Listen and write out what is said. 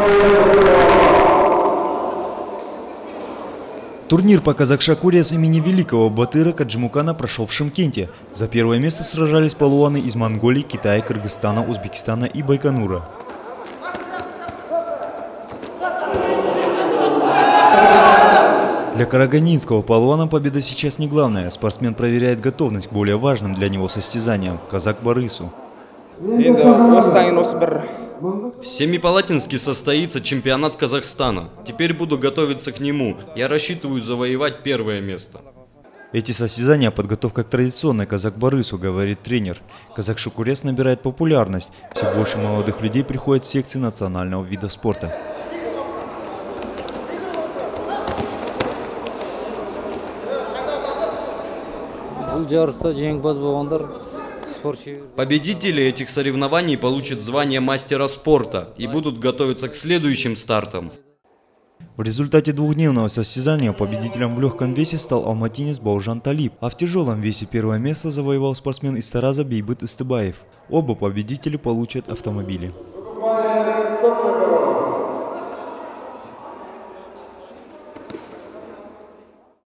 Турнир по Казахшакуре с имени великого Батыра Каджимукана прошел в Шымкенте. За первое место сражались палуаны из Монголии, Китая, Кыргызстана, Узбекистана и Байконура. Для караганинского палуана победа сейчас не главная. Спортсмен проверяет готовность к более важным для него состязаниям – Казак-Барысу. В Семипалатинске состоится чемпионат Казахстана. Теперь буду готовиться к нему. Я рассчитываю завоевать первое место. Эти состязания – подготовка к традиционной Казак-Барысу, говорит тренер. Казахшакурес набирает популярность. Все больше молодых людей приходят в секции национального вида спорта. Победители этих соревнований получат звание мастера спорта и будут готовиться к следующим стартам. В результате двухдневного состязания победителем в легком весе стал алматинец Баужан Талиб, а в тяжелом весе первое место завоевал спортсмен из Тараза Бейбыт Истыбаев. Оба победители получат автомобили.